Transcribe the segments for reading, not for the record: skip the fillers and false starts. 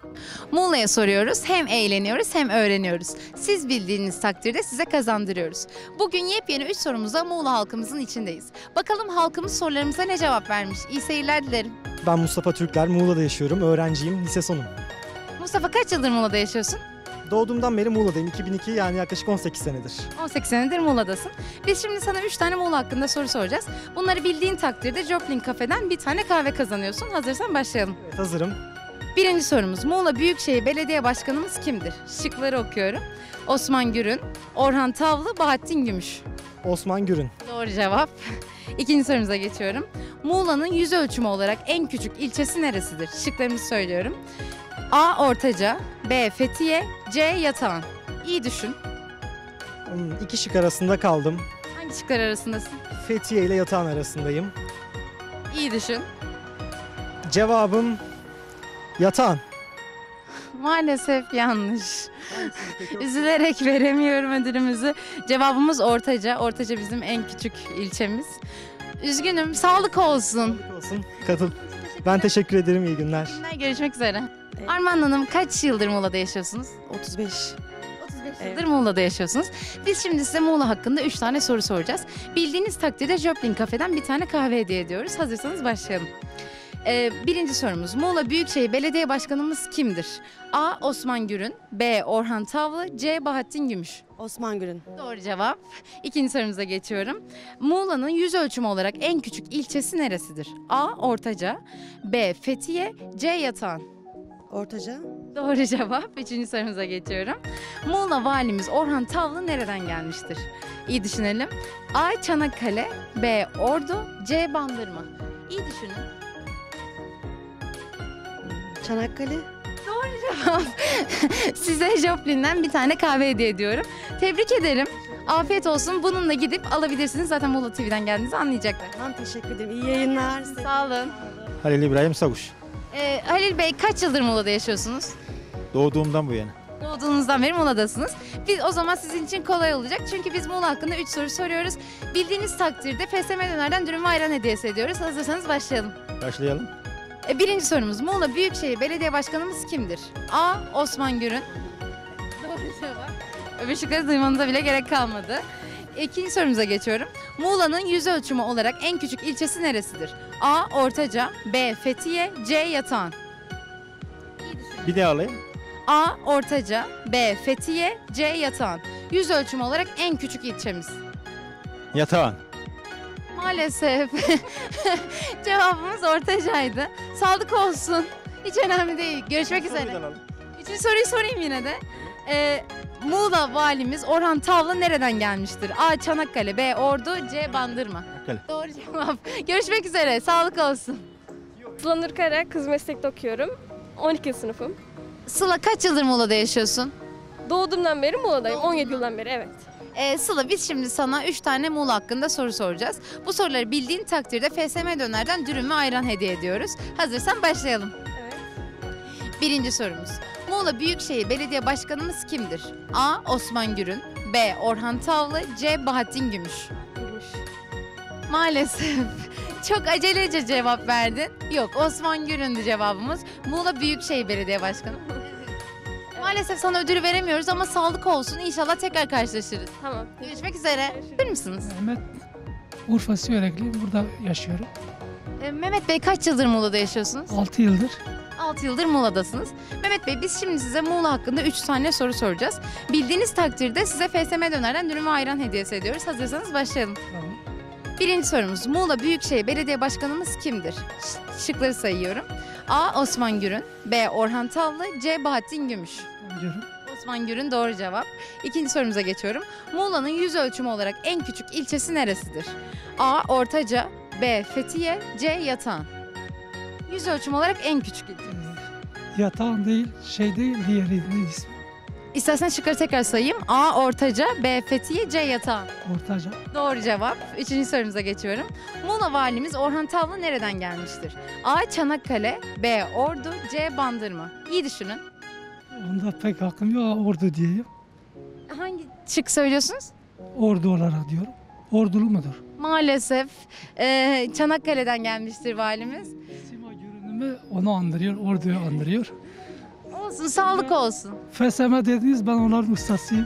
Muğla'ya soruyoruz. Hem eğleniyoruz hem öğreniyoruz. Siz bildiğiniz takdirde size kazandırıyoruz. Bugün yepyeni 3 sorumuzla Muğla halkımızın içindeyiz. Bakalım halkımız sorularımıza ne cevap vermiş? İyi seyirler dilerim. Ben Mustafa Türkler, Muğla'da yaşıyorum. Öğrenciyim, lise sonum. Mustafa kaç yıldır Muğla'da yaşıyorsun? Doğduğumdan beri Muğla'dayım. 2002 yani yaklaşık 18 senedir. 18 senedir Muğla'dasın. Biz şimdi sana 3 tane Muğla hakkında soru soracağız. Bunları bildiğin takdirde Joplin Kafe'den bir tane kahve kazanıyorsun. Hazırsan başlayalım. Evet, hazırım. Birinci sorumuz, Muğla Büyükşehir Belediye Başkanımız kimdir? Şıkları okuyorum. Osman Gürün, Orhan Tavlı, Bahattin Gümüş. Osman Gürün. Doğru cevap. İkinci sorumuza geçiyorum. Muğla'nın yüz ölçümü olarak en küçük ilçesi neresidir? Şıklarımızı söylüyorum. A. Ortaca, B. Fethiye, C. Yatağan. İyi düşün. İki şık arasında kaldım. Hangi şıklar arasındasın? Fethiye ile Yatağan arasındayım. İyi düşün. Cevabım Yatağan. Maalesef yanlış. Üzülerek veremiyorum ödülümüzü. Cevabımız Ortaca. Ortaca bizim en küçük ilçemiz. Üzgünüm. Sağlık olsun. Sağlık olsun. Katıl. Ben teşekkür ederim. İyi günler. Görüşmek üzere. Armağan Hanım kaç yıldır Muğla'da yaşıyorsunuz? 35. 35 yıldır Muğla'da yaşıyorsunuz. Biz şimdi size Muğla hakkında 3 tane soru soracağız. Bildiğiniz takdirde Joplin Kafe'den bir tane kahve hediye ediyoruz. Hazırsanız başlayalım. Birinci sorumuz, Muğla Büyükşehir Belediye Başkanımız kimdir? A. Osman Gürün, B. Orhan Tavlı, C. Bahattin Gümüş. Osman Gürün. Doğru cevap. İkinci sorumuza geçiyorum. Muğla'nın yüz ölçümü olarak en küçük ilçesi neresidir? A. Ortaca, B. Fethiye, C. Yatağan. Ortaca. Doğru cevap. Üçüncü sorumuza geçiyorum. Muğla valimiz Orhan Tavlı nereden gelmiştir? İyi düşünelim. A. Çanakkale, B. Ordu, C. Bandırma. İyi düşünün. Çanakkale. Cevap. Size Joplin'den bir tane kahve hediye ediyorum. Tebrik ederim. Afiyet olsun. Bununla gidip alabilirsiniz. Zaten Muğla TV'den geldiğinizi anlayacaklar. Tamam, teşekkür ederim. İyi yayınlar. Sağ olun. Halil İbrahim Savuş. Halil Bey kaç yıldır Muğla'da yaşıyorsunuz? Doğduğumdan bu yana. Doğduğunuzdan beri Muğla'dasınız. Biz o zaman sizin için kolay olacak. Çünkü biz Muğla hakkında 3 soru soruyoruz. Bildiğiniz takdirde FSM Döner'den dürüm ve ayran hediyesi ediyoruz. Hazırsanız başlayalım. Başlayalım. Birinci sorumuz, Muğla Büyükşehir Belediye Başkanımız kimdir? A. Osman Gürün. Doğru cevap. Öbür şıkları duymanıza bile gerek kalmadı. İkinci sorumuza geçiyorum. Muğla'nın yüz ölçümü olarak en küçük ilçesi neresidir? A. Ortaca, B. Fethiye, C. Yatağan. Bir de alayım. A. Ortaca, B. Fethiye, C. Yatağan. Yüz ölçümü olarak en küçük ilçemiz. Yatağan. Maalesef. Cevabımız Ortaca'ydı. Sağlık olsun. Hiç önemli değil. Görüşmek üzere. Üçüncü soruyu sorayım yine de. Muğla valimiz Orhan Tavlı nereden gelmiştir? A. Çanakkale, B. Ordu, C. Bandırma. Çanakkale. Doğru cevap. Görüşmek üzere. Sağlık olsun. Sıla Nur Kara, kız meslekte okuyorum. 12. sınıfım. Sıla kaç yıldır Muğla'da yaşıyorsun? Doğduğumdan beri Muğla'dayım. 17 yıldan beri, evet. Sıla biz şimdi sana 3 tane Muğla hakkında soru soracağız. Bu soruları bildiğin takdirde FSM Döner'den dürüm ve ayran hediye ediyoruz. Hazırsan başlayalım. Evet. Birinci sorumuz. Muğla Büyükşehir Belediye Başkanımız kimdir? A. Osman Gürün, B. Orhan Tavlı, C. Bahattin Gümüş. Gümüş. Maalesef. Çok acelece cevap verdin. Yok, Osman Gürün'dü cevabımız. Muğla Büyükşehir Belediye Başkanı. Maalesef sana ödülü veremiyoruz ama sağlık olsun. İnşallah tekrar karşılaşırız. Tamam. Görüşmek üzere. Bilir misiniz? Mehmet Urfa Siverekli, burada yaşıyorum. Mehmet Bey kaç yıldır Muğla'da yaşıyorsunuz? 6 yıldır. 6 yıldır Muğla'dasınız. Mehmet Bey biz şimdi size Muğla hakkında 3 tane soru soracağız. Bildiğiniz takdirde size FSM Döner'den dürüm ve ayran hediyesi ediyoruz. Hazırsanız başlayalım. Tamam. Birinci sorumuz, Muğla Büyükşehir Belediye Başkanımız kimdir? Şıkları sayıyorum. A. Osman Gürün, B. Orhan Tavlı, C. Bahattin Gümüş. Diyorum. Osman Gürün doğru cevap. İkinci sorumuza geçiyorum. Muğla'nın yüz ölçümü olarak en küçük ilçesi neresidir? A. Ortaca, B. Fethiye, C. Yatağan. Yüz ölçümü olarak en küçük ilçe. Yatağan değil, şey değil, diğeri ne ismi? İstersen şıkları tekrar sayayım. A. Ortaca, B. Fethiye, C. Yatağan. Ortaca. Doğru cevap. Üçüncü sorumuza geçiyorum. Muğla valimiz Orhan Tavlı nereden gelmiştir? A. Çanakkale, B. Ordu, C. Bandırma. İyi düşünün. Onda pek hakkım yok, Ordu diyeyim. Hangi şık söylüyorsunuz? Ordu olarak diyorum. Ordulu mudur? Maalesef Çanakkale'den gelmiştir valimiz. Sima görünümü onu andırıyor, Ordu'yu andırıyor. Olsun, sağlık olsun. FSM dediniz, ben onların ustasıyım.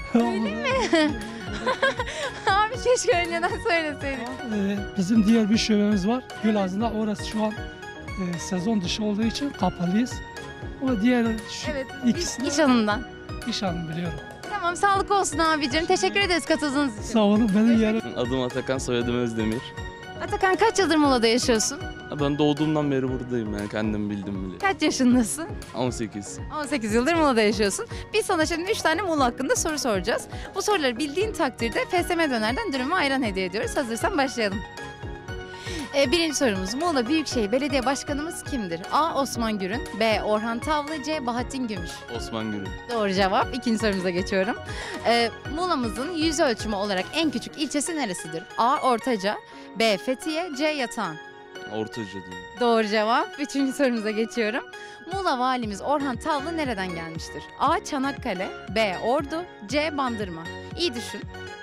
Abi keşke önceden söyleseydin. Bizim diğer bir şubemiz var. Gülazı'nda, orası şu an sezon dışı olduğu için kapalıyız. Ama diğer Evet, ikisini iş hanımdan. iş hanım biliyorum. Tamam, sağlık olsun abicim. Teşekkür ederiz katıldığınız için. Sağ olun, benim yerim. Adım Atakan, soyadım Özdemir. Atakan, kaç yıldır Muğla'da yaşıyorsun? Ben doğduğumdan beri buradayım yani kendim bildim bile. Kaç yaşındasın? 18. 18 yıldır Muğla'da yaşıyorsun. Biz sana şimdi 3 tane Muğla hakkında soru soracağız. Bu soruları bildiğin takdirde FSM Döner'den dürüm ve ayran hediye ediyoruz. Hazırsan başlayalım. Birinci sorumuz, Muğla Büyükşehir Belediye Başkanımız kimdir? A. Osman Gürün, B. Orhan Tavlı, C. Bahattin Gümüş. Osman Gürün. Doğru cevap. İkinci sorumuza geçiyorum. Muğla'mızın yüz ölçümü olarak en küçük ilçesi neresidir? A. Ortaca, B. Fethiye, C. Yatağan. Ortaca diyor. Doğru cevap. Üçüncü sorumuza geçiyorum. Muğla valimiz Orhan Tavlı nereden gelmiştir? A. Çanakkale, B. Ordu, C. Bandırma. İyi düşün.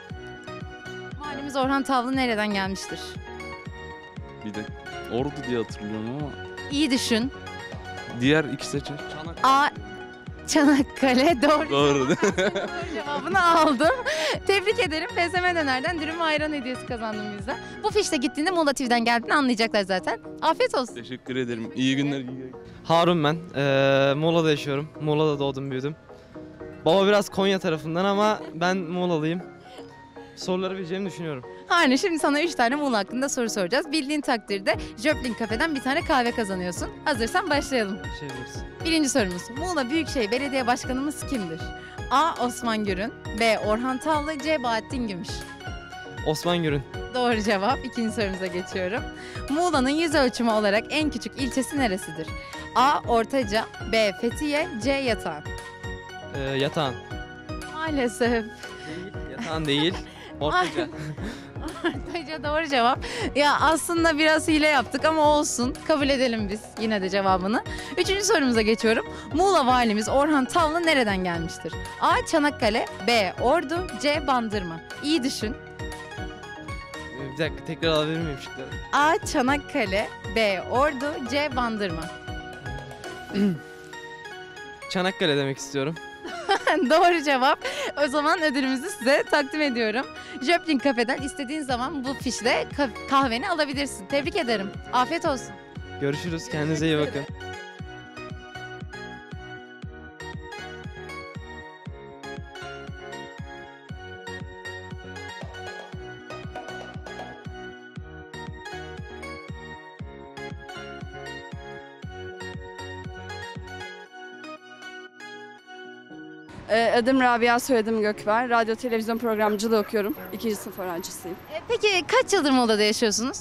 Valimiz Orhan Tavlı nereden gelmiştir? Bir de Ordu diye hatırlıyorum ama İyi düşün. diğer iki seçenek. A. Çanakkale. Doğru. Doğru. Doğru cevabını aldım. Tebrik ederim. FSM Döner'den dürüm ve ayran hediyesi kazandım bizden. Bu fişte gittiğinde Muğla TV'den geldiğini anlayacaklar zaten. Afiyet olsun. Teşekkür ederim. İyi günler. İyi günler. Harun ben. Muğla'da yaşıyorum. Muğla'da doğdum büyüdüm. Baba biraz Konya tarafından ama ben Muğla'lıyım. Soruları bileceğimi düşünüyorum. Hani şimdi sana 3 tane Muğla hakkında soru soracağız. Bildiğin takdirde Joplin Kafe'den bir tane kahve kazanıyorsun. Hazırsan başlayalım. Şey biliriz. Birinci sorumuz. Muğla Büyükşehir Belediye Başkanımız kimdir? A. Osman Gürün, B. Orhan Tavlı, C. Bahattin Gümüş. Osman Gürün. Doğru cevap. İkinci sorumuza geçiyorum. Muğla'nın yüz ölçümü olarak en küçük ilçesi neresidir? A. Ortaca, B. Fethiye, C. Yatağan. Yatağan. Maalesef. Değil. Yatağan değil. Ortaca. Ortaca doğru cevap. Ya aslında biraz hile yaptık ama olsun. Kabul edelim biz yine de cevabını. Üçüncü sorumuza geçiyorum. Muğla valimiz Orhan Tavlı nereden gelmiştir? A. Çanakkale, B. Ordu, C. Bandırma. İyi düşün. Bir dakika, tekrar alabilir miyim şıkları? A. Çanakkale, B. Ordu, C. Bandırma. Çanakkale demek istiyorum. Doğru cevap. O zaman ödülümüzü size takdim ediyorum. Joplin Kafe'den istediğin zaman bu fişle kahveni alabilirsin. Tebrik ederim. Afiyet olsun. Görüşürüz. Kendinize iyi bakın. Adım Rabia, soyadım Gökber. Radyo televizyon programcılığı okuyorum. 2. sınıf öğrencisiyim. Peki kaç yıldır Muğla'da yaşıyorsunuz?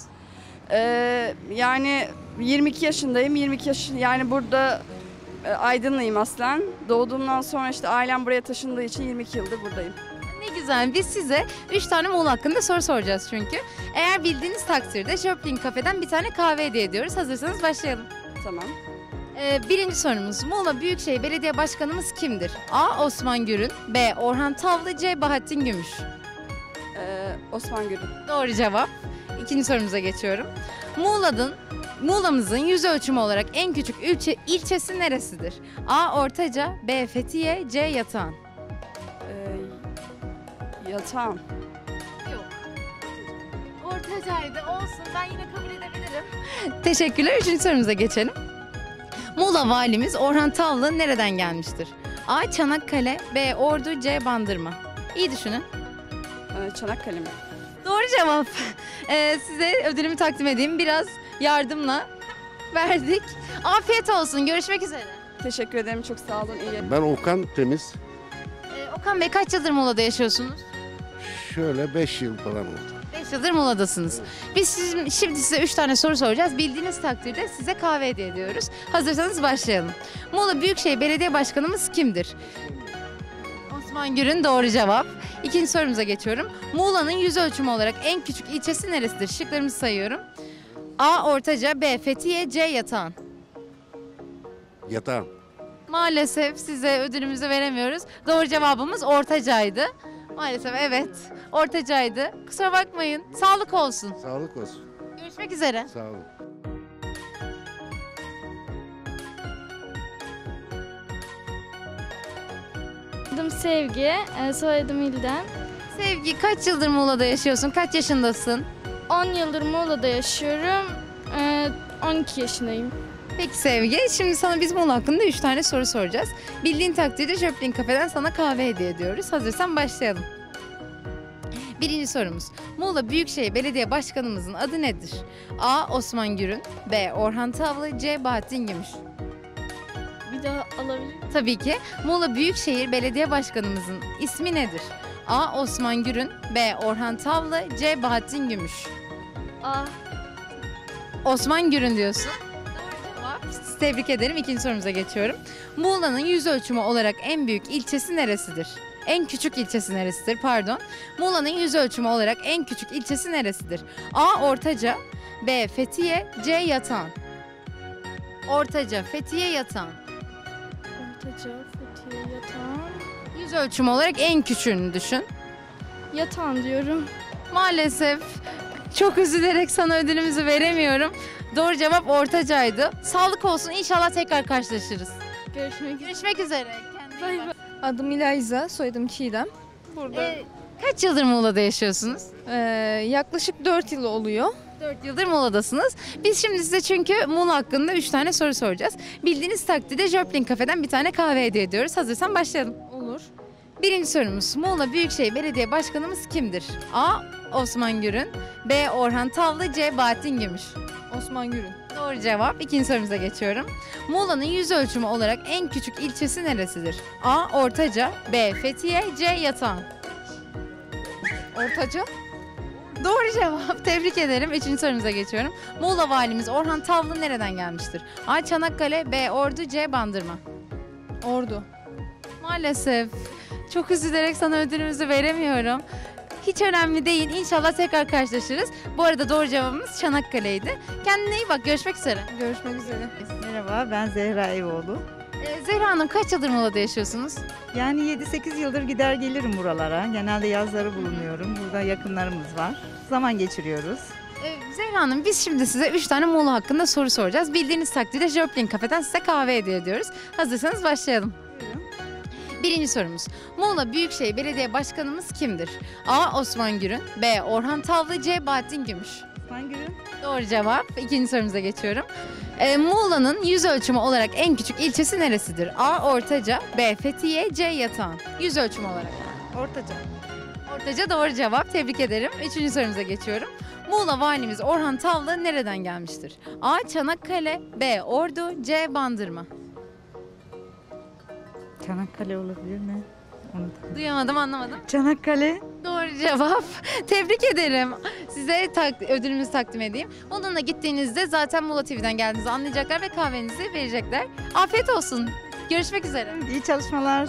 Yani 22 yaşındayım. 22 yaş yani burada Aydınlıyım aslen. Doğduğumdan sonra işte ailem buraya taşındığı için 22 yıldır buradayım. Ne güzel. Biz size 3 tane Muğla hakkında soru soracağız çünkü. Eğer bildiğiniz takdirde Joplin Kafe'den bir tane kahve hediye ediyoruz. Hazırsanız başlayalım. Tamam. Birinci sorumuz. Muğla Büyükşehir Belediye Başkanımız kimdir? A. Osman Gürün, B. Orhan Tavlı, C. Bahattin Gümüş. Osman Gürün. Doğru cevap. İkinci sorumuza geçiyorum. Muğla'mızın yüz ölçümü olarak en küçük ilçesi neresidir? A. Ortaca, B. Fethiye, C. Yatağan. Yatağan. Yok. Ortacaydı. Olsun. Ben yine kabul edebilirim. Teşekkürler. Üçüncü sorumuza geçelim. Muğla valimiz Orhan Tavlı nereden gelmiştir? A. Çanakkale, B. Ordu, C. Bandırma. İyi düşünün. Çanakkale mi? Doğru cevap. Size ödülümü takdim edeyim. Biraz yardımla verdik. Afiyet olsun. Görüşmek üzere. Teşekkür ederim. Çok sağ olun. İyi. Ben Okan Temiz. Okan Bey, kaç yıldır Muğla'da yaşıyorsunuz? Şöyle 5 yıl falan oldu. 5 yıldır Muğla'dasınız. Biz şimdi size 3 tane soru soracağız. Bildiğiniz takdirde size kahve hediye ediyoruz. Hazırsanız başlayalım. Muğla Büyükşehir Belediye Başkanımız kimdir? Osman Gürün doğru cevap. İkinci sorumuza geçiyorum. Muğla'nın yüz ölçümü olarak en küçük ilçesi neresidir? Şıklarımızı sayıyorum. A. Ortaca, B. Fethiye, C. Yatağan. Yatağım. Maalesef size ödülümüzü veremiyoruz. Doğru cevabımız Ortaca'ydı. Maalesef evet. Ortaca'ydı. Kusura bakmayın. Sağlık olsun. Sağlık olsun. Görüşmek üzere. Sağ olun. Adım Sevgi, soyadım İlden. Sevgi, kaç yıldır Muğla'da yaşıyorsun? Kaç yaşındasın? 10 yıldır Muğla'da yaşıyorum. 12 yaşındayım. Peki Sevgi, şimdi sana biz Muğla hakkında 3 tane soru soracağız. Bildiğin takdirde Joplin Kafe'den sana kahve hediye ediyoruz. Hazırsan başlayalım. Birinci sorumuz. Muğla Büyükşehir Belediye Başkanımızın adı nedir? A. Osman Gürün, B. Orhan Tavlı, C. Bahattin Gümüş. Bir daha alabilir miyim? Tabii ki. Muğla Büyükşehir Belediye Başkanımızın ismi nedir? A. Osman Gürün, B. Orhan Tavlı, C. Bahattin Gümüş. Osman Gürün diyorsun. Doğru cevap. Tebrik ederim. İkinci sorumuza geçiyorum. Muğla'nın yüz ölçümü olarak en büyük ilçesi neresidir? En küçük ilçesi neresidir? Pardon. Muğla'nın yüz ölçümü olarak en küçük ilçesi neresidir? A. Ortaca, B. Fethiye, C. Yatağan. Ortaca, Fethiye, Yatağan. Ortaca, Fethiye, Yatağan. Yüz ölçümü olarak en küçüğünü düşün. Yatağan diyorum. Maalesef çok üzülerek sana ödülümüzü veremiyorum. Doğru cevap Ortaca'ydı. Sağlık olsun. İnşallah tekrar karşılaşırız. Görüşmek üzere. Kendine iyi bak. Adım İlayza, soyadım Çiğdem. Kaç yıldır Muğla'da yaşıyorsunuz? Yaklaşık 4 yıl oluyor. 4 yıldır Muğla'dasınız. Biz şimdi size çünkü Muğla hakkında 3 tane soru soracağız. Bildiğiniz takdirde Joplin Kafe'den bir tane kahve hediye ediyoruz. Hazırsan başlayalım. Olur. Birinci sorumuz. Muğla Büyükşehir Belediye Başkanımız kimdir? A. Osman Gürün, B. Orhan Tavlı, C. Bahattin Gümüş. Osman Gürün. Doğru cevap. İkinci sorumuza geçiyorum. Muğla'nın yüz ölçümü olarak en küçük ilçesi neresidir? A. Ortaca, B. Fethiye, C. Yatağan. Ortaca. Doğru cevap. Tebrik ederim. Üçüncü sorumuza geçiyorum. Muğla valimiz Orhan Tavlı nereden gelmiştir? A. Çanakkale, B. Ordu, C. Bandırma. Ordu. Maalesef. Çok üzülerek sana ödülümüzü veremiyorum. Hiç önemli değil. İnşallah tekrar karşılaşırız. Bu arada doğru cevabımız Çanakkale'ydi. Kendine iyi bak. Görüşmek üzere. Görüşmek üzere. Merhaba, ben Zehra Evoğlu. Zehra Hanım, kaç yıldır Muğla'da yaşıyorsunuz? Yani 7-8 yıldır gider gelirim buralara. Genelde yazları bulunuyorum. Burada yakınlarımız var. Zaman geçiriyoruz. Zehra Hanım, biz şimdi size 3 tane Muğla hakkında soru soracağız. Bildiğiniz takdirde Joplin Kafe'den size kahve hediye ediyoruz. Hazırsanız başlayalım. Birinci sorumuz. Muğla Büyükşehir Belediye Başkanımız kimdir? A. Osman Gürün, B. Orhan Tavlı, C. Bahattin Gümüş. Osman Gürün. Doğru cevap. İkinci sorumuza geçiyorum. Muğla'nın yüz ölçümü olarak en küçük ilçesi neresidir? A. Ortaca, B. Fethiye, C. Yatağan. Yüz ölçümü olarak. Ortaca. Ortaca doğru cevap. Tebrik ederim. Üçüncü sorumuza geçiyorum. Muğla valimiz Orhan Tavlı nereden gelmiştir? A. Çanakkale, B. Ordu, C. Bandırma. Çanakkale olabilir mi? Duyamadım, anlamadım. Çanakkale. Doğru cevap. Tebrik ederim. Size ödülümüzü takdim edeyim. Onunla gittiğinizde zaten Muğla TV'den geldiğinizi anlayacaklar ve kahvenizi verecekler. Afiyet olsun. Görüşmek üzere. İyi çalışmalar.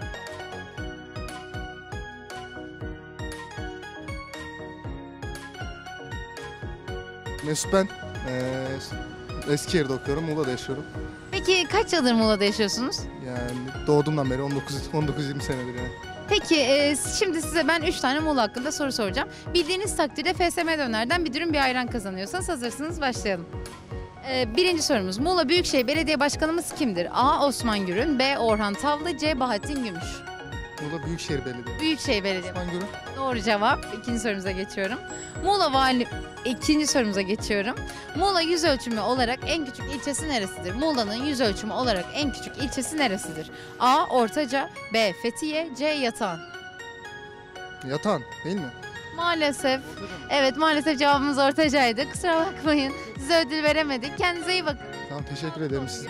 Mesut ben. Eskişehir'de okuyorum, Muğla'da yaşıyorum. Peki kaç yıldır Muğla'da yaşıyorsunuz? Yani doğduğumdan beri 19-20 senedir yani. Peki şimdi size ben 3 tane Muğla hakkında soru soracağım. Bildiğiniz takdirde FSM Döner'den bir dürüm bir ayran kazanıyorsanız hazırsınız başlayalım. Birinci sorumuz. Muğla Büyükşehir Belediye Başkanımız kimdir? A. Osman Gürün, B. Orhan Tavlı, C. Bahattin Gümüş. Muğla Büyükşehir Belediye. Büyükşehir Belediye. Osman Gürün. Doğru cevap. İkinci sorumuza geçiyorum. İkinci sorumuza geçiyorum. Muğla yüz ölçümü olarak en küçük ilçesi neresidir? Muğla'nın yüz ölçümü olarak en küçük ilçesi neresidir? A. Ortaca, B. Fethiye, C. Yatağan. Yatağan değil mi? Maalesef. Evet, maalesef cevabımız Ortaca'ydı. Kusura bakmayın. Size ödül veremedik. Kendinize iyi bakın. Tamam, teşekkür ederim size.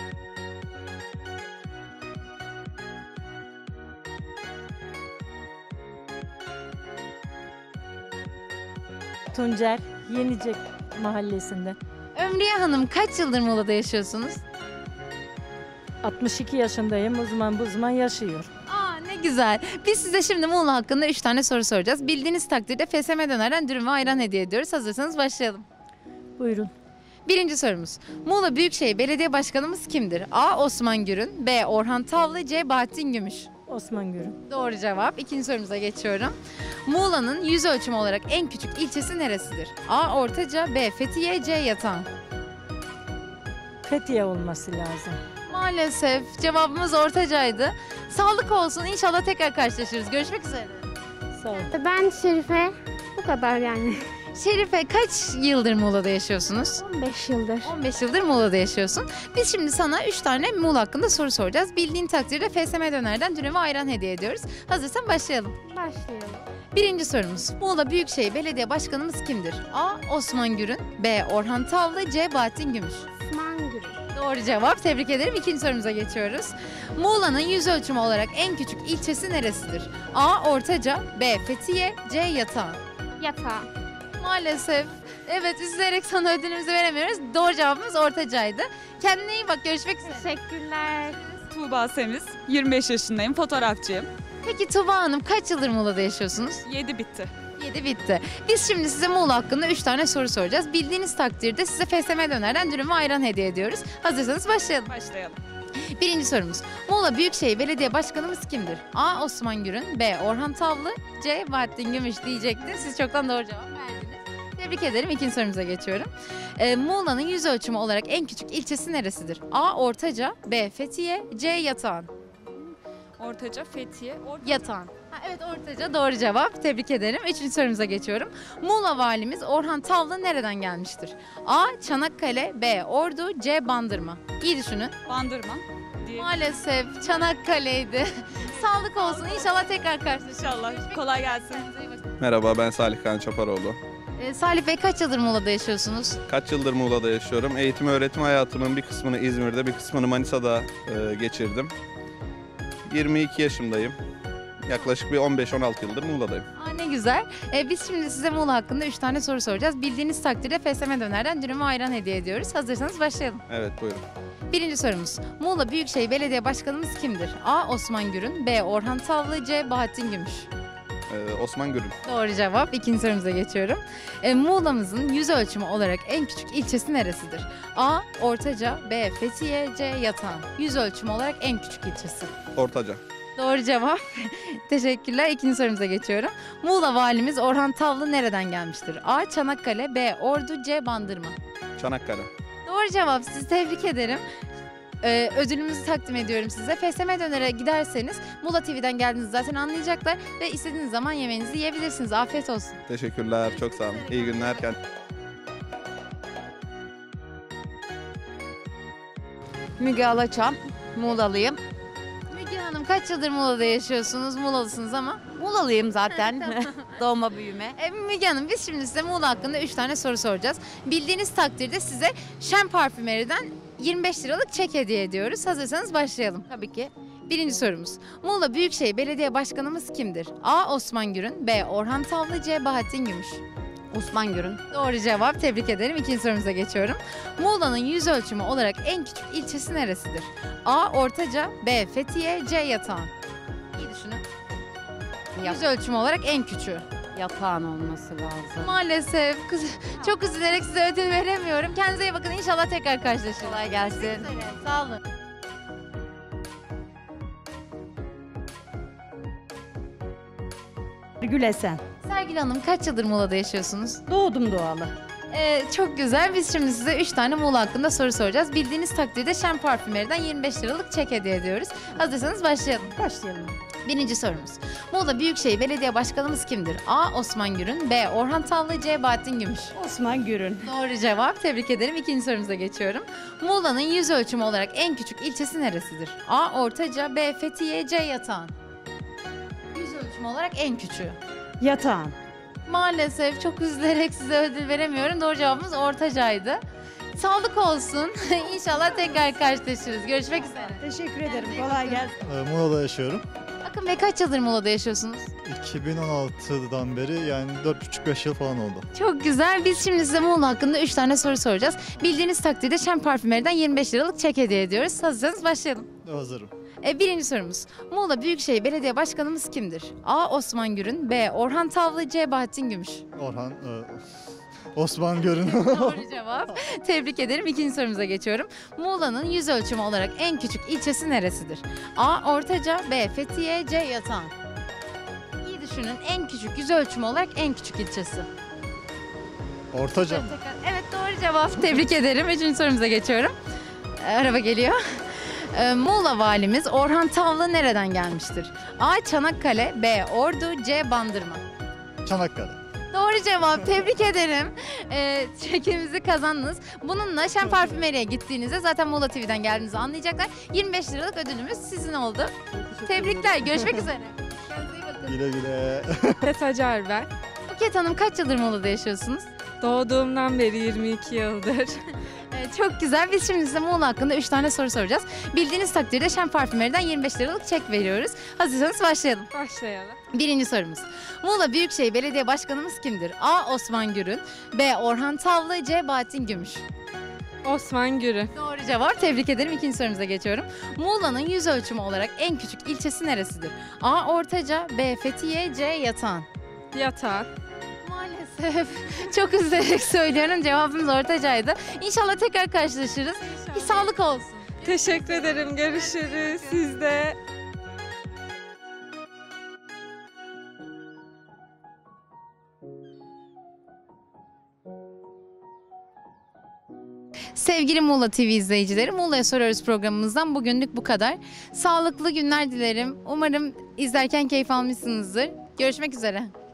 Tuncer, Yenicek mahallesinde. Ömriye Hanım, kaç yıldır Muğla'da yaşıyorsunuz? 62 yaşındayım, bu zaman yaşıyor. Aa, ne güzel. Biz size şimdi Muğla hakkında 3 tane soru soracağız. Bildiğiniz takdirde FSM Döner'den dürüm ve ayran hediye ediyoruz. Hazırsanız başlayalım. Buyurun. Birinci sorumuz. Muğla Büyükşehir Belediye Başkanımız kimdir? A. Osman Gürün, B. Orhan Tavlı, C. Bahattin Gümüş. Osman Gürün. Doğru cevap. İkinci sorumuza geçiyorum. Muğla'nın yüz ölçümü olarak en küçük ilçesi neresidir? A. Ortaca, B. Fethiye, C. Yatağan. Fethiye olması lazım. Maalesef cevabımız Ortaca'ydı. Sağlık olsun. İnşallah tekrar karşılaşırız. Görüşmek üzere. Sağ ol. Ben Şerife. Bu kadar yani. Şerife kaç yıldır Muğla'da yaşıyorsunuz? 15 yıldır. 15 yıldır Muğla'da yaşıyorsun. Biz şimdi sana 3 tane Muğla hakkında soru soracağız. Bildiğin takdirde FSM Döner'den dürüm ve ayran hediye ediyoruz. Hazırsan başlayalım. Başlayalım. Birinci sorumuz. Muğla Büyükşehir Belediye Başkanımız kimdir? A. Osman Gürün, B. Orhan Tavlı, C. Bahattin Gümüş. Osman Gürün. Doğru cevap. Tebrik ederim. İkinci sorumuza geçiyoruz. Muğla'nın yüz ölçümü olarak en küçük ilçesi neresidir? A. Ortaca, B. Fethiye, C. Yatağan. Yatağı. Maalesef. Evet, üzülerek sana ödülümüzü veremiyoruz. Doğru cevabımız Ortaca'ydı. Kendine iyi bak. Görüşmek üzere. Teşekkürler. Tuğba Semiz, 25 yaşındayım, fotoğrafçıyım. Peki Tuğba Hanım kaç yıldır Muğla'da yaşıyorsunuz? 7 bitti. 7 bitti. Biz şimdi size Muğla hakkında 3 tane soru soracağız. Bildiğiniz takdirde size FSM Döner'den dürüm ve ayran hediye ediyoruz. Hazırsanız başlayalım. Başlayalım. Birinci sorumuz. Muğla Büyükşehir Belediye Başkanımız kimdir? A. Osman Gürün, B. Orhan Tavlı, C. Bahattin Gümüş diyecektim. Siz çoktan doğru cevap verdiniz. Tebrik ederim. İkinci sorumuza geçiyorum. Muğla'nın yüz ölçümü olarak en küçük ilçesi neresidir? A. Ortaca, B. Fethiye, C. Yatağan. Ortaca, Fethiye, Yatağan. Evet, Ortaca doğru cevap. Tebrik ederim. Üçüncü sorumuza geçiyorum. Muğla valimiz Orhan Tavlı nereden gelmiştir? A. Çanakkale, B. Ordu, C. Bandırma. İyi düşünün. Bandırma. Maalesef Çanakkale'ydi. Sağlık olsun. İnşallah tekrar karşılaşırız. İnşallah. Kolay gelsin. Merhaba, ben Salih Kan Çaparoğlu. Salih Bey kaç yıldır Muğla'da yaşıyorsunuz? Kaç yıldır Muğla'da yaşıyorum. Eğitim öğretim hayatımın bir kısmını İzmir'de, bir kısmını Manisa'da geçirdim. 22 yaşındayım. Yaklaşık bir 15-16 yıldır Muğla'dayım. Ne güzel. Biz şimdi size Muğla hakkında 3 tane soru soracağız. Bildiğiniz takdirde FSM Döner'den dürüm ve ayran hediye ediyoruz. Hazırsanız başlayalım. Evet, buyurun. Birinci sorumuz. Muğla Büyükşehir Belediye Başkanımız kimdir? A. Osman Gürün, B. Orhan Tavlı, C. Bahattin Gümüş. Osman Gürün. Doğru cevap. İkinci sorumuza geçiyorum. Muğla'mızın yüz ölçümü olarak en küçük ilçesi neresidir? A. Ortaca, B. Fethiye, C. Yatağan. Yüz ölçümü olarak en küçük ilçesi. Ortaca. Doğru cevap. Teşekkürler. İkinci sorumuza geçiyorum. Muğla valimiz Orhan Tavlı nereden gelmiştir? A. Çanakkale, B. Ordu, C. Bandırma. Çanakkale. Doğru cevap. Sizi tebrik ederim. Ödülümüzü takdim ediyorum size. FSM Döner'e giderseniz Muğla TV'den geldiğinizi zaten anlayacaklar ve istediğiniz zaman yemeğinizi yiyebilirsiniz. Afiyet olsun. Teşekkürler, çok sağ olun. İyi günler. Müge Alaçam, Muğla'lıyım. Müge Hanım kaç yıldır Muğla'da yaşıyorsunuz? Muğla'lısınız ama. Muğla'lıyım zaten. Doğma büyüme. Müge Hanım biz şimdi size Muğla hakkında 3 tane soru soracağız. Bildiğiniz takdirde size Şen Parfümeri'den 25 liralık çek hediye ediyoruz. Hazırsanız başlayalım. Tabii ki. Birinci sorumuz. Muğla Büyükşehir Belediye Başkanımız kimdir? A. Osman Gürün, B. Orhan Tavlı, C. Bahattin Gümüş. Osman Gürün. Doğru cevap. Tebrik ederim. İkinci sorumuza geçiyorum. Muğla'nın yüz ölçümü olarak en küçük ilçesi neresidir? A. Ortaca, B. Fethiye, C. Yatağan. İyi düşünün. Yüz ölçümü olarak en küçüğü. Yatağan olması lazım. Maalesef. Çok üzülerek size ödül veremiyorum. Kendinize iyi bakın. İnşallah tekrar karşılaşırız. Kolay gelsin. Sağ olun. Gülesen. Sergil Hanım kaç yıldır Muğla'da yaşıyorsunuz? Doğdum doğalı. Çok güzel. Biz şimdi size 3 tane Muğla hakkında soru soracağız. Bildiğiniz takdirde Şen Parfümeri'den 25 liralık çek hediye ediyoruz. Hazırsanız başlayalım. Başlayalım. Birinci sorumuz. Muğla Büyükşehir Belediye Başkanımız kimdir? A. Osman Gürün, B. Orhan Tavlı, C. Bahattin Gümüş. Osman Gürün. Doğru cevap. Tebrik ederim. İkinci sorumuza geçiyorum. Muğla'nın yüz ölçümü olarak en küçük ilçesi neresidir? A. Ortaca, B. Fethiye, C. Yatağan. Yüz ölçümü olarak en küçüğü. Yatağan. Maalesef çok üzülerek size ödül veremiyorum. Doğru cevabımız Ortaca'ydı. Sağlık olsun. İnşallah tekrar karşılaşırız. Görüşmek üzere. Teşekkür ederim. Kolay gelsin. Muğla'da yaşıyorum. Akın Bey kaç yıldır Muğla'da yaşıyorsunuz? 2016'dan beri yani 4,5-5 yıl falan oldu. Çok güzel. Biz şimdi size Muğla hakkında 3 tane soru soracağız. Bildiğiniz takdirde Şen Parfümeri'den 25 liralık çek hediye ediyoruz. Hazırsanız başlayalım. Hazırım. Birinci sorumuz. Muğla Büyükşehir Belediye Başkanımız kimdir? A. Osman Gürün, B. Orhan Tavlı, C. Bahattin Gümüş. Osman Gürün. Doğru cevap. Tebrik ederim. İkinci sorumuza geçiyorum. Muğla'nın yüz ölçümü olarak en küçük ilçesi neresidir? A. Ortaca, B. Fethiye, C. Yatağan. İyi düşünün. En küçük yüz ölçümü olarak en küçük ilçesi. Ortaca mı? Evet doğru cevap. Tebrik ederim. Üçüncü sorumuza geçiyorum. Araba geliyor. Muğla valimiz Orhan Tavlı nereden gelmiştir? A. Çanakkale, B. Ordu, C. Bandırma. Çanakkale. Doğru cevap. Tebrik ederim. Çekimizi kazandınız. Bununla Şen Parfümeri'ye gittiğinizde zaten Muğla TV'den geldiğinizi anlayacaklar. 25 liralık ödülümüz sizin oldu. Tebrikler. Görüşmek üzere. Kendinize iyi bakın. Güle güle. Buket Acar ben. Buket Hanım kaç yıldır Muğla'da yaşıyorsunuz? Doğduğumdan beri 22 yıldır. Çok güzel. Biz şimdi size Muğla hakkında 3 tane soru soracağız. Bildiğiniz takdirde Şen Parfümeri'den 25 liralık çek veriyoruz. Hazırsanız başlayalım. Başlayalım. Birinci sorumuz. Muğla Büyükşehir Belediye Başkanımız kimdir? A. Osman Gürün, B. Orhan Tavlı, C. Bahattin Gümüş. Osman Gürün. Doğru cevap. Tebrik ederim. İkinci sorumuza geçiyorum. Muğla'nın yüz ölçümü olarak en küçük ilçesi neresidir? A. Ortaca, B. Fethiye, C. Yatağan. Yatağan. Maalesef. Çok üzülerek söylüyorum. Cevabımız Ortaca'ydı. İnşallah tekrar karşılaşırız. Bir sağlık olsun. Teşekkür ederim. Görüşürüz. Siz de. Sevgili Muğla TV izleyicileri, Muğla'ya soruyoruz programımızdan bugünlük bu kadar. Sağlıklı günler dilerim. Umarım izlerken keyif almışsınızdır. Görüşmek üzere.